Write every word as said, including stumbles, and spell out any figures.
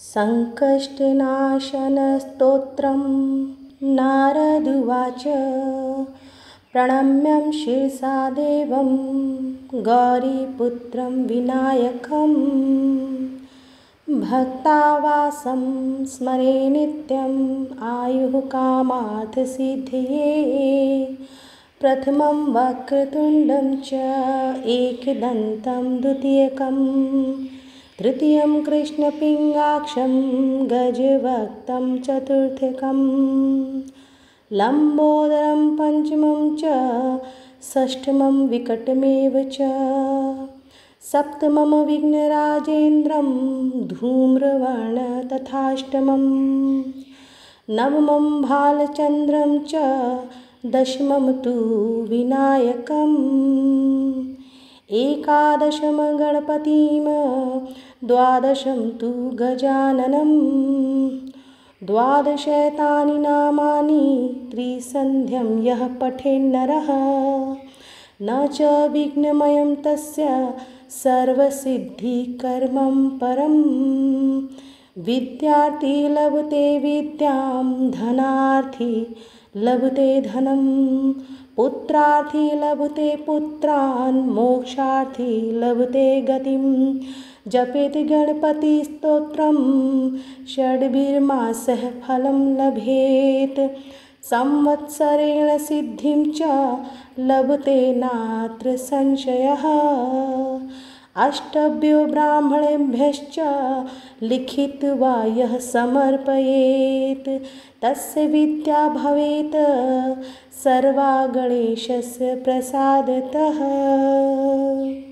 सङ्कष्टनाशनस्तोत्रं नारदुवाच। प्रणम्यं शिरसा देवं गौरीपुत्रं विनायकं भक्तावासं स्मरे नित्यम् आयुः कामार्थसिद्धये। प्रथमं वक्रतुण्डं च एकदन्तं द्वितीयकं तृतीयं कृष्णपिङ्गाक्षं गजवक्त्रं चतुर्थकं लम्बोदरं पञ्चमं च षष्ठमं विकटमेव च सप्तमं विघ्नराजेन्द्रं धूम्रवर्णं तथाष्टमं नवमं भालचन्द्रं च दशमं तु विनायकम् एकादशं गणपतिं द्वादशं तु गजाननं द्वादशैतानि नामानि त्रिसन्ध्यं यः पठेन्नरः न च विघ्नमयं तस्य सर्वसिद्धिकर्मं परम्। विद्यार्थी लभते विद्यां धनार्थी लभते धनं पुत्रार्थी लभते पुत्रान् मोक्षार्थी लभते गतिं। जपेत गणपतिस्तोत्रं षड्भिर्मासः फलं लभेत संवत्सरेण सिद्धिं च लभते नात्र संशयः। अष्टभ्यो ब्राह्मणेभ्यश्च लिखित्वा यः समर्पयेत् तस्य विद्या भवेत् सर्वा गणेशस्य प्रसादतः।